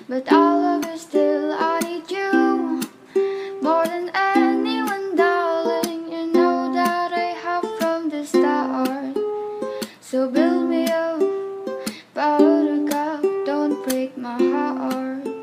but I love you still. I need you more than anyone, darling. You know that I have from the start. So build me up, buttercup, don't break my heart.